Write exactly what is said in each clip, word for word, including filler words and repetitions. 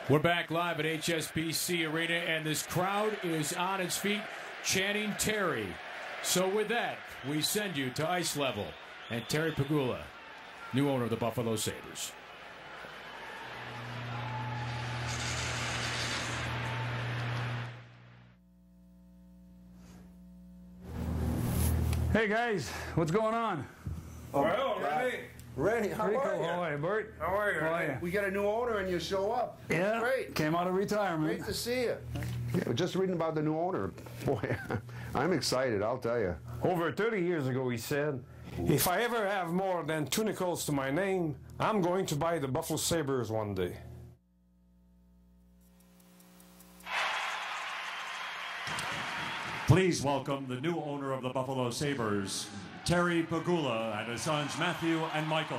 We're back live at H S B C Arena, and this crowd is on its feet chanting Terry. So with that, we send you to ice level and Terry Pegula, new owner of the Buffalo Sabres. Hey guys, what's going on? Oh, well, Rennie. Rennie, how Pretty are cool. you? How are you, Bert? How are you? How are you? We got a new owner and you show up. Yeah, Great. came out of retirement. Great to see you. Yeah, just reading about the new owner. Boy, I'm excited, I'll tell you. Over thirty years ago, he said, if I ever have more than two nickels to my name, I'm going to buy the Buffalo Sabres one day. Please welcome the new owner of the Buffalo Sabres, Terry Pegula, and his sons Matthew and Michael.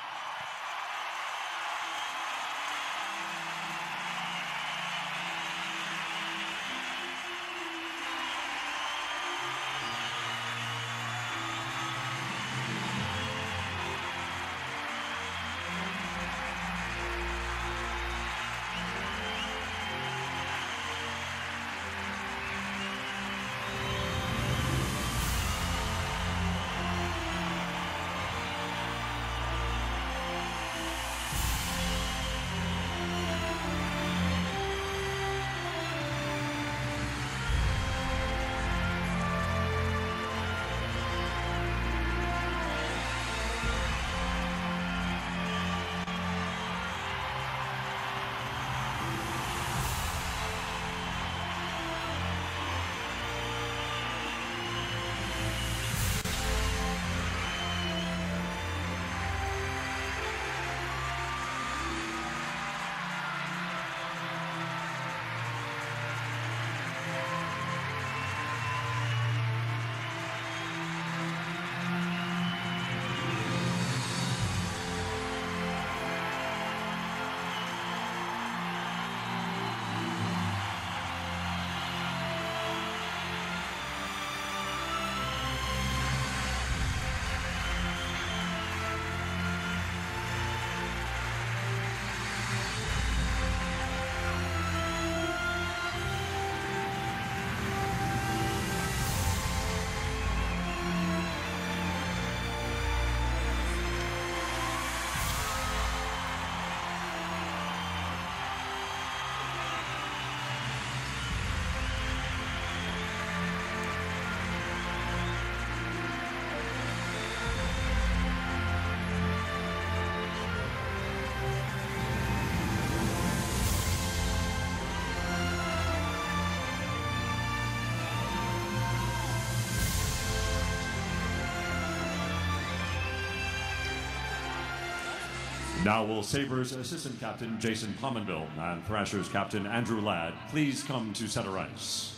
Now will Sabres assistant captain Jason Pominville and Thrashers captain Andrew Ladd please come to center ice.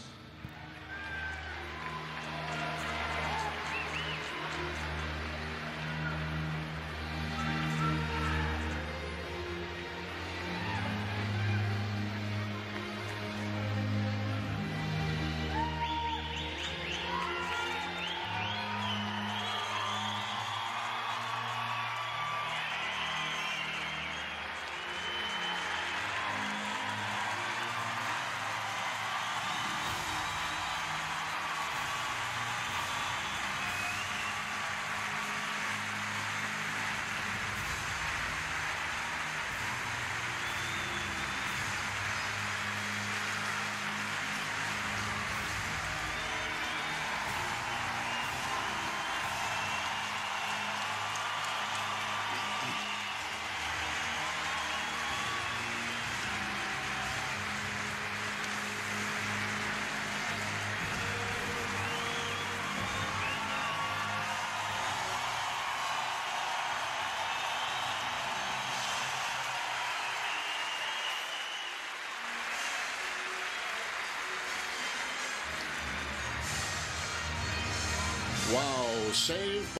Wow, save.